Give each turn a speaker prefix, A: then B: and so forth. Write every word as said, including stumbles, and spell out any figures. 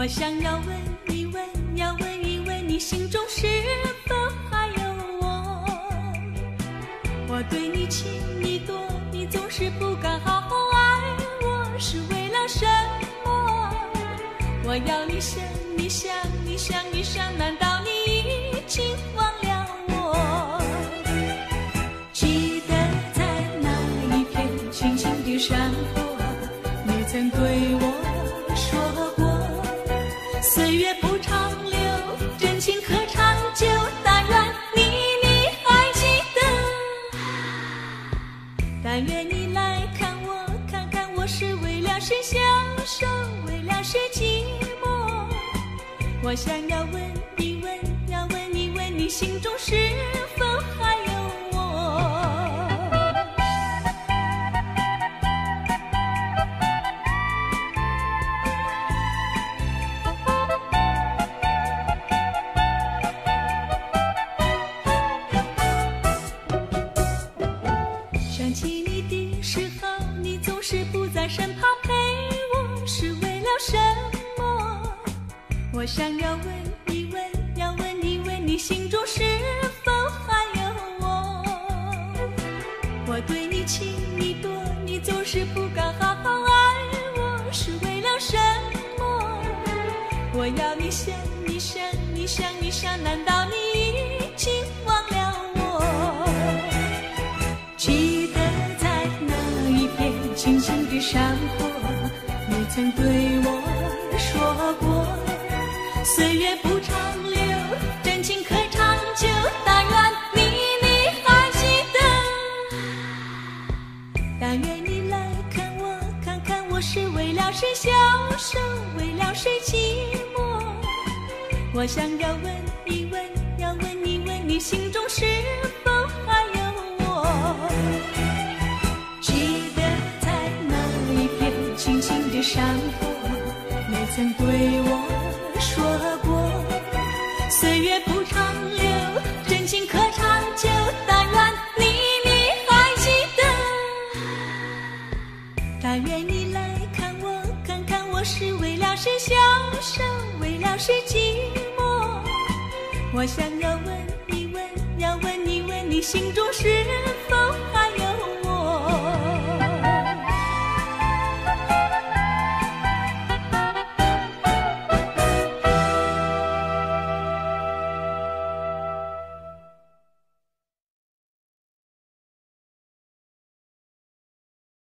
A: 我想要问一问，要问一问你心中是否还有我？我对你情意多，你总是不敢好好爱我，是为了什么？我要你想，你想，你想，你想，难道你已经忘了我？记得在那一片青青的山坡，你曾对我说过，岁月不长留，真情可长久，但愿你你还记得。但愿你来看我，看看我是为了谁消瘦，为了谁寂寞。我想要问一问，要问一问你心中是否还有我？想起你的时候，你总是不在身旁陪我，是为了什么？我想要问一问，要问一问你心中是否还有我？我对你情意多，你总是不敢好好爱我，是为了什么？我要你想，你想，你想，你想，难道你已经忘了我？记得在那一片青青的山坡，你曾对我说过，岁月不长留，真情可长久，但愿你你还记得。但愿你来看我，看看我是为了谁消瘦，为了谁寂寞。我想要问一问，要问一问你心中是否还有我？记得在那一片青青的山坡，你曾对我说过，岁月不长留，真情可长久，但愿你你还记得。但愿你来看我，看看我是为了谁消瘦，为了谁寂寞。我想要问一问，要问一问你心中是